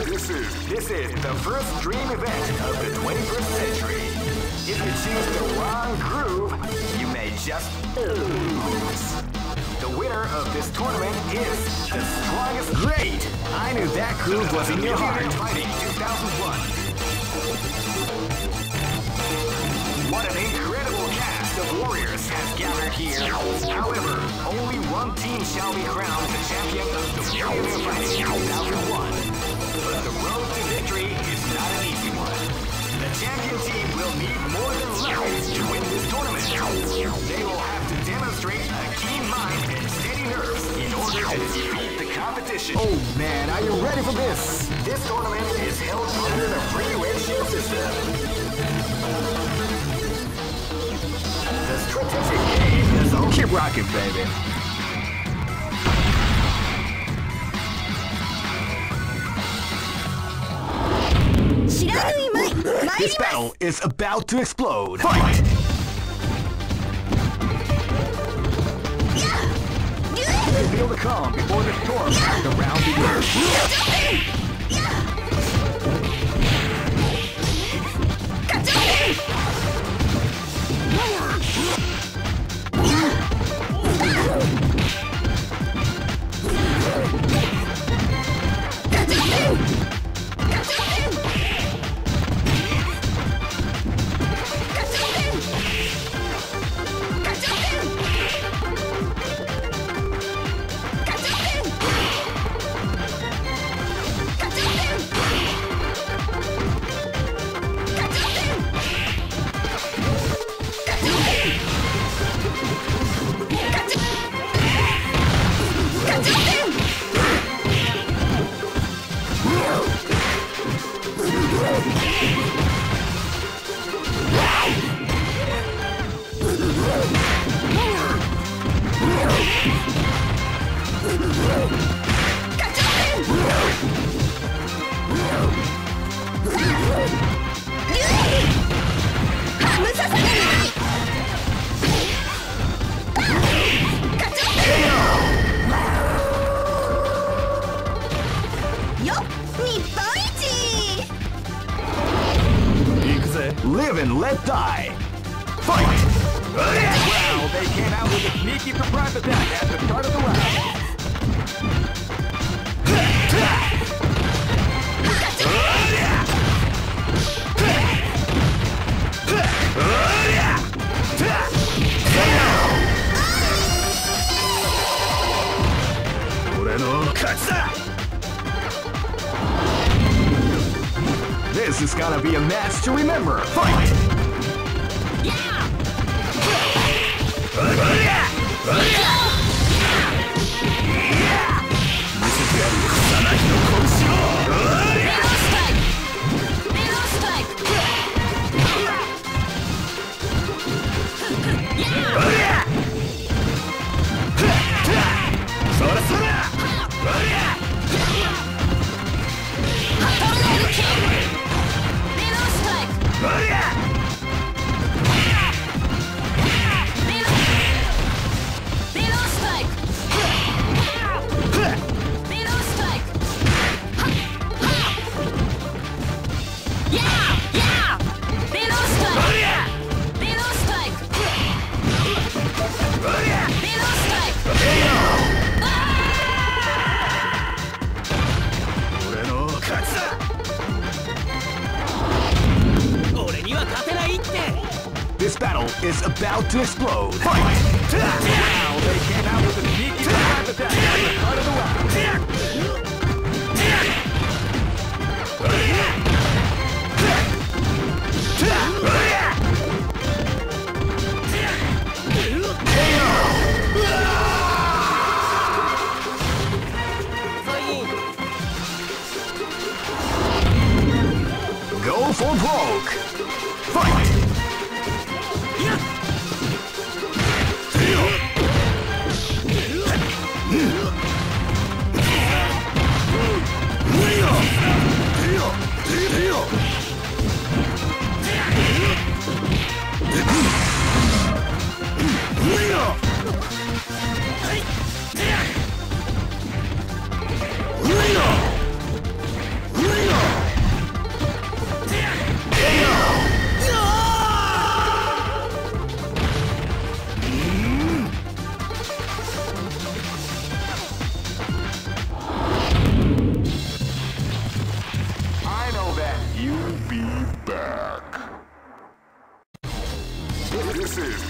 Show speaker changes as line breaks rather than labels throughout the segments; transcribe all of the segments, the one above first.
This is the first dream event of the 21st century. If you choose the wrong groove, you may just lose. The winner of this tournament is the strongest. Great! I knew that groove was in your heart. Fighting 2001. What an incredible cast of warriors has gathered here. However, only one team shall be crowned the champion of the Millionaire Fighting 2001. But the road to victory is not an easy one. The champion team will need more than luck to win this tournament. They will have to demonstrate a keen mind and steady nerves in order to defeat the competition. Oh man, are you ready for this? This tournament is held under the free ratio system. The strategic game is over. Keep rocking, baby. This battle is about to explode. Fight! Feel the calm before the storm. The round begins. Live and let die. Fight! Wow, they came out with a sneaky surprise attack at the start of the round. This is gonna be a match to remember. Fight! Yeah! This is the Kusanagi no Koshiro! Middle strike! Middle strike! Yeah! Sora Sora! Tornado kick! Middle strike! Middle strike! Middle strike! Yeah! Yeah! Middle strike! Middle strike! Middle strike! This battle is about to explode. Fight! Now they came out with a sneaky surprise attack at the start of the round. Go for broke. Fight!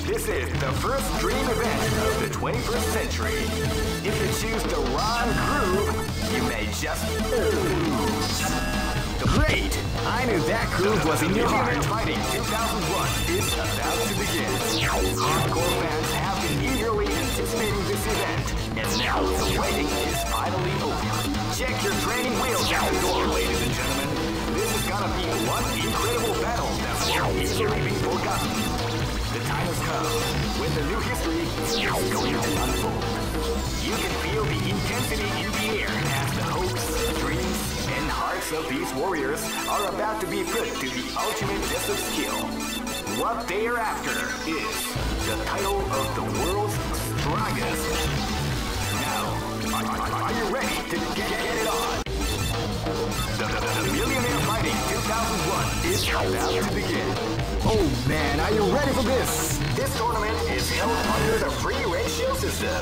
This is the first dream event of the 21st century. If you choose the wrong groove, you may just lose. Great! I knew that groove was in your heart. Fighting 2001 is about to begin. Hardcore fans have been eagerly anticipating this event, and now the waiting is finally over. Check your training wheels out the door, ladies and gentlemen. This is gonna be one incredible battle that won't easily be forgotten. The time has come when the new history is going to unfold. You can feel the intensity in the air as the hopes, dreams, and hearts of these warriors are about to be put to the ultimate test of skill. What they are after is the title of the world's strongest. Now, are you ready to get it on? The Millionaire Fighting 2001 is about to begin. Oh man, are you ready for this? This tournament is held under the free ratio system.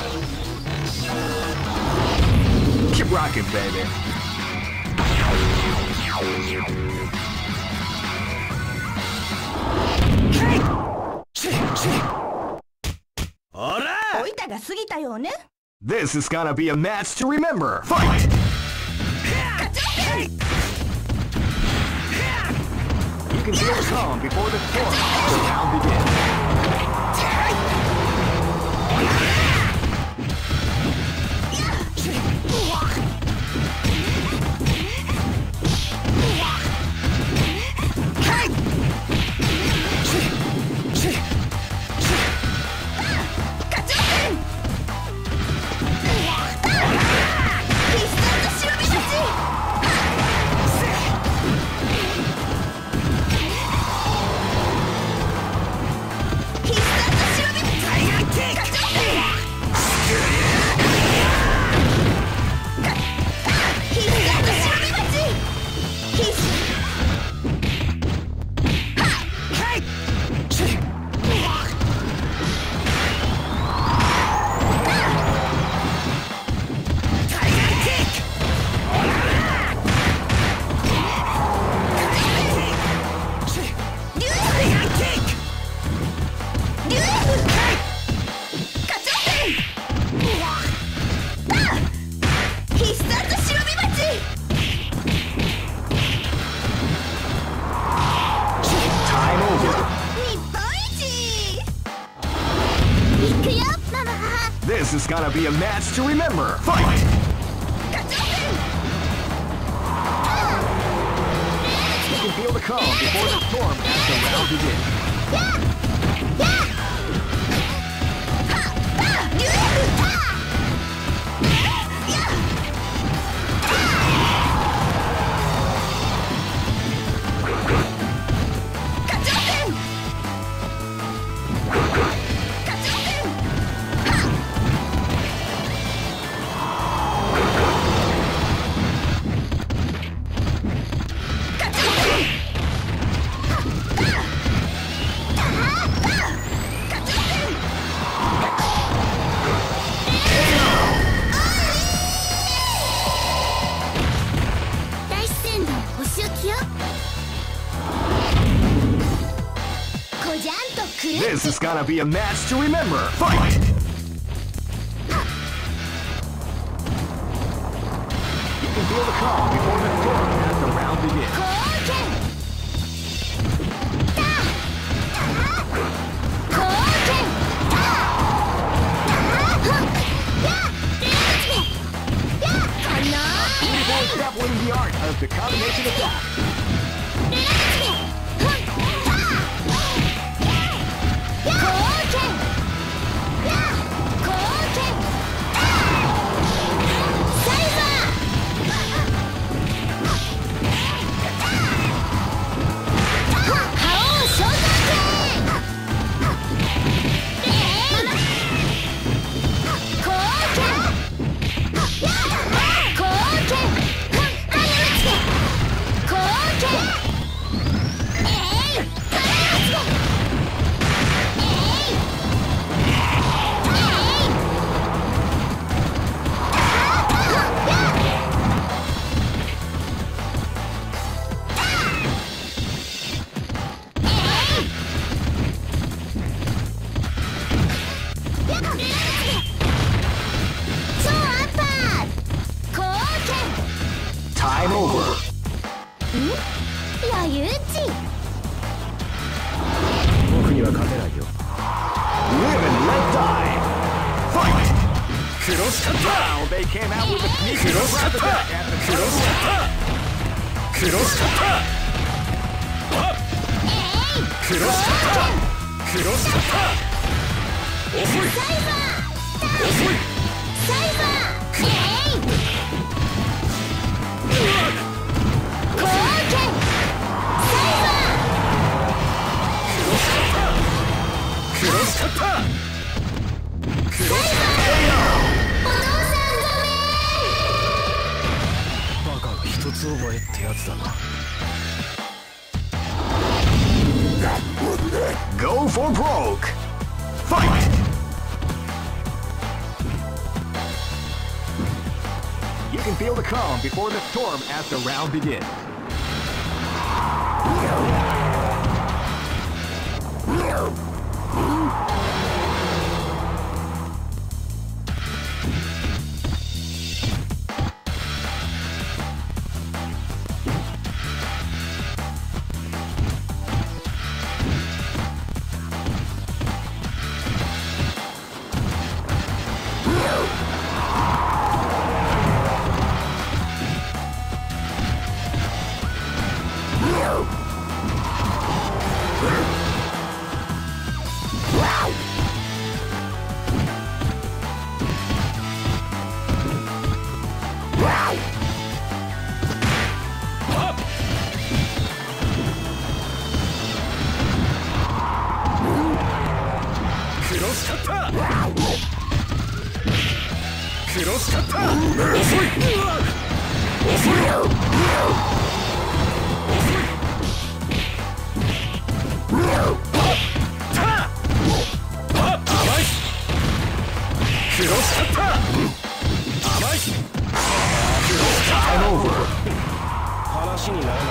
Keep rocking, baby. This is gonna be a match to remember. Fight! You can feel the calm before the storm. The round begins. This is gonna be a match to remember. Fight! You can feel the calm before the storm as the round begins. This is gonna be a match to remember. Fight! You can feel the calm before the storm as the round begins. Beautiful grappling the art of the combination attack.
Cool!
Time over.
余裕値。
僕には勝てないよ。
Live and let die. Fight.
クロスカッタ
Wow, they came out with a sneaky
クロスカッタ
surprise attack at the
クロスカッタクロスカッタクロスカッタクロスカッタ遅い
サイバー
遅い
サイバー貢献サイバー
クロスカッタクロスカッタクロスカッ
お父さんごめん。
タバカが一つ覚えってやつだな。
Go for broke. Fight. You can feel the calm before the storm as the round begins. Time over.
話にならない。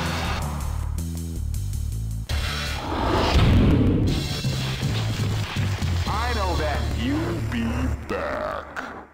I know that you'll be back.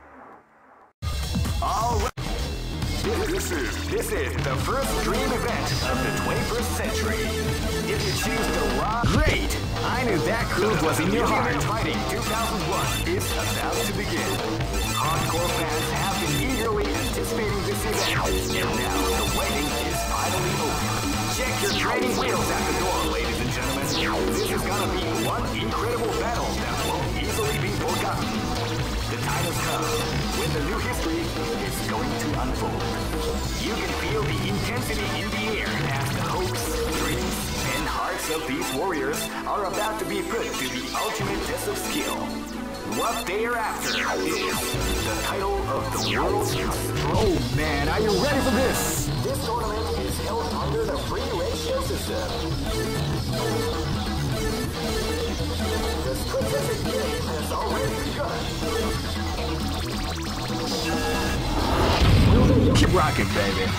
All right. This is the first dream event of the 21st century. If you choose the wrong, great. I knew that groove was in your heart. Fighting 2001 is about to begin. Hardcore fans have been eagerly anticipating this event, and now the waiting is finally over. Check your training wheels at the door, ladies and gentlemen. This is gonna be one incredible battle that won't easily be forgotten. The time has come when the new history is going to unfold. You can feel the intensity in the air as the hopes, dreams, and hearts of these warriors are about to be put to the ultimate test of skill. What they are after is the title of the world's... Oh man, are you ready for this? This tournament is held under the free ratio system. The specific game has already begun. Keep rocking, baby.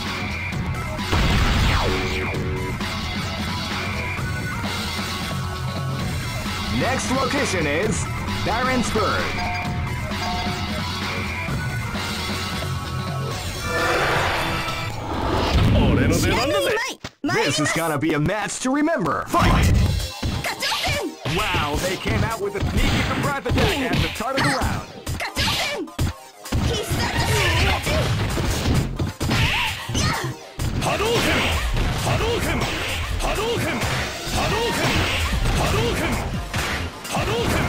Next location is Barentsburg. This is gonna be a match to remember. Fight! Wow, they came out with a sneaky surprise attack at the start of the round.
Hadouken! Hadouken! Hadouken! Hadouken! Hadouken! Hadouken!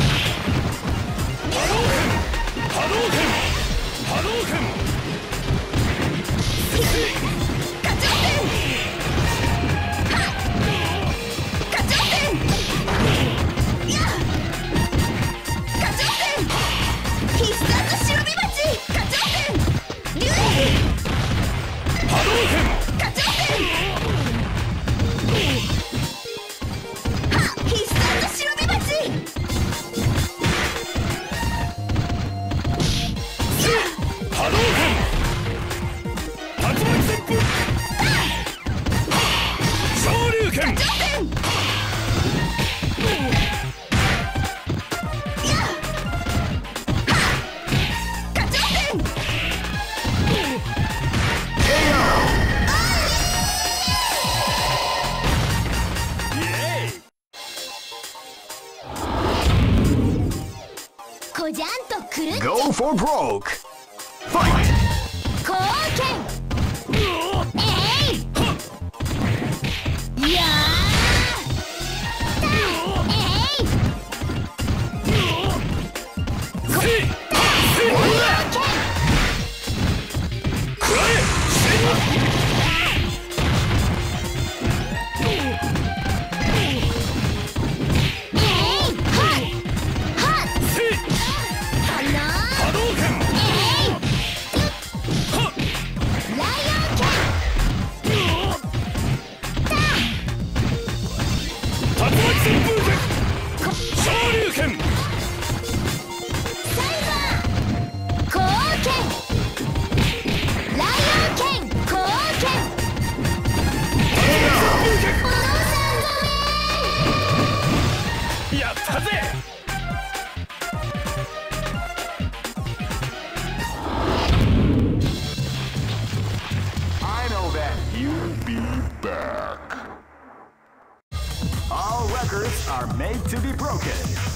Hadouken! Hadouken! Hadouken!
or broke. Fight!
貢献えいやーえい
やったぜ。
I know that you'll be back. All records are made to be broken.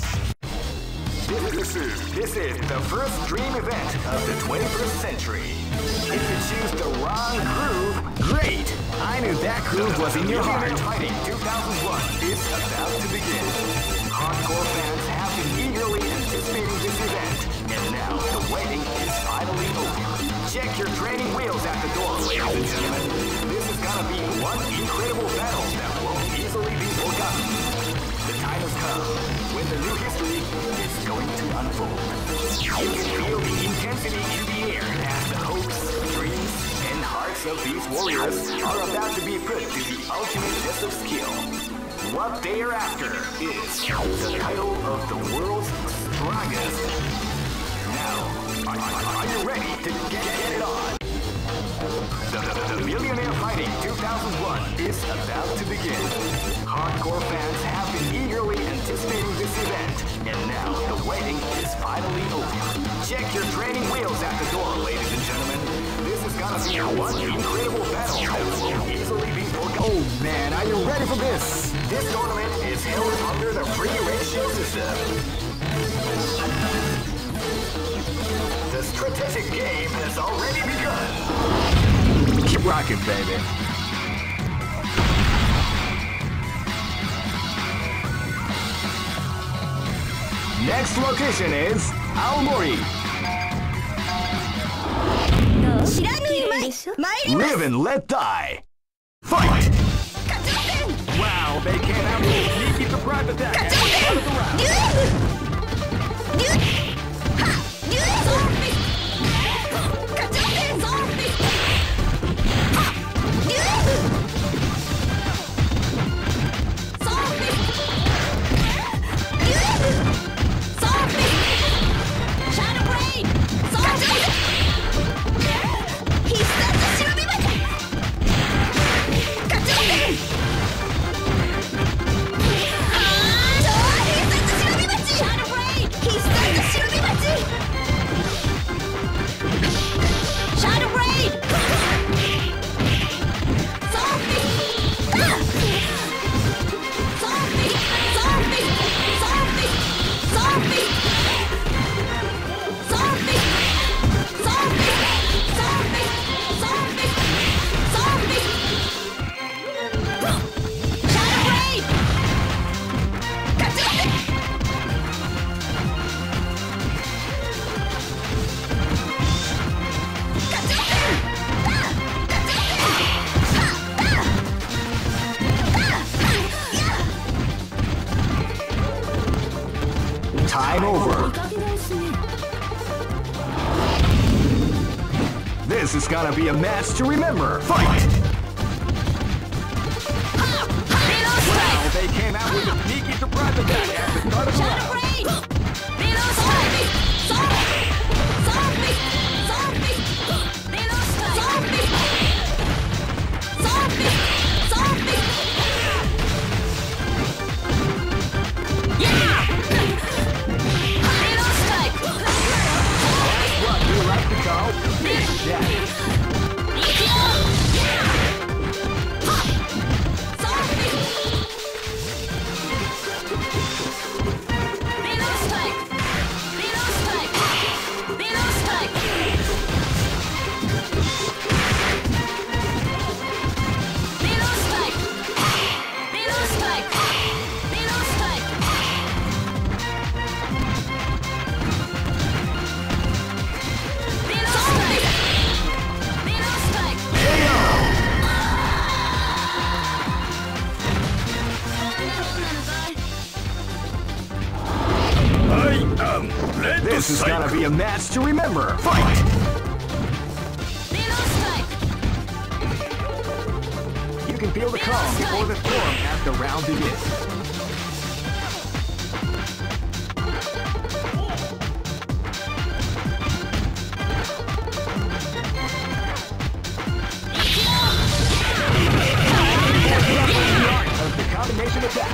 This is the first dream event of the 21st century. If you choose the wrong groove, great! I knew that groove was in your heart. Fighting 2001 is about to begin. Hardcore fans have been eagerly anticipating this event, and now the waiting is finally over. Check your training wheels at the door, ladies and gentlemen. This is gonna be one incredible battle that won't easily be forgotten. The time has come when the new history is going to unfold. You can feel the intensity in the air as the hopes, dreams, and hearts of these warriors are about to be put to the ultimate test of skill. What they are after is the title of the world's strongest. Now, are you ready to get it on? The Millionaire Fighting 2001 is about to begin. Hardcore fans have been eagerly anticipating this event, and now the waiting is finally over. Check your training wheels at the door, ladies and gentlemen. This is gonna be one incredible battle that will easily be forgotten. Oh man, are you ready for this? This tournament is held under the free ratio system. The strategic game has already begun. Keep rocking, baby. Next location is Aomori. Live and let die. Fight! Wow, they came out with a sneaky surprise attack at the start of the round. Time over. This is gonna be a match to remember. Fight! Wow, they came out with a sneaky surprise attack at the start of the round. be a match to remember. Fight! You can feel the calm before the storm as the round begins. Of the combination attack.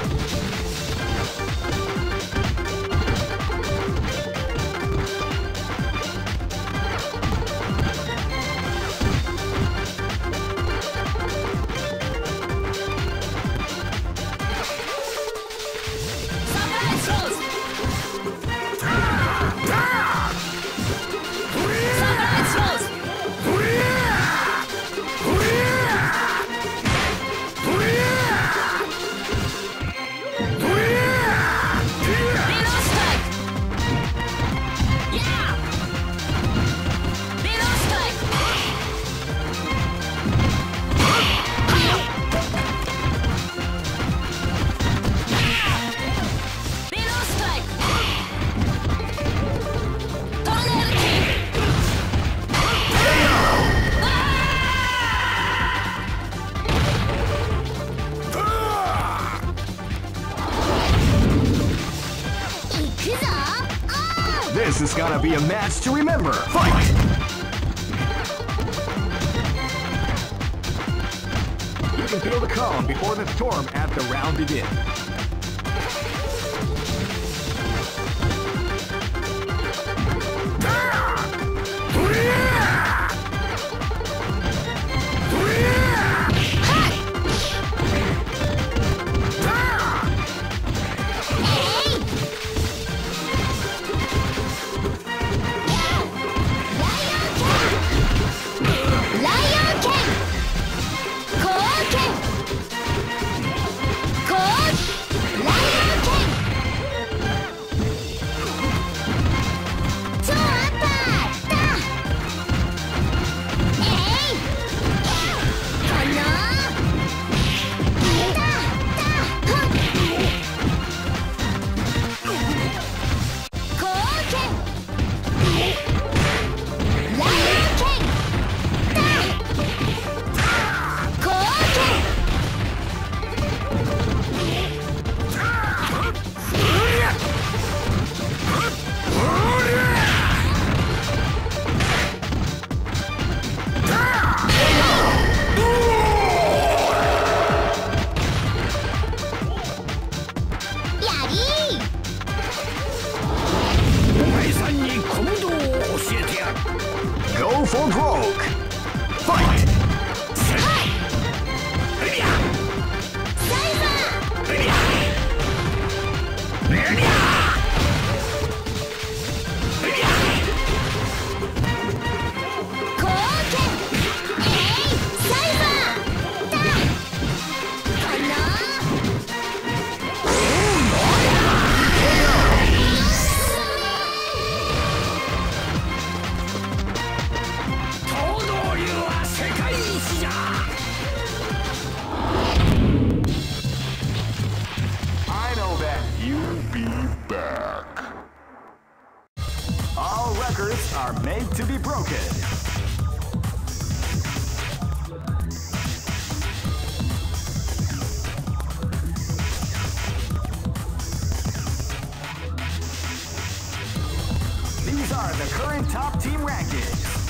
This is gonna be a match to remember. Fight! You can feel the calm before the storm as the round begins. Go for broke! Fight! All records are made to be broken. These are the current top team rankings.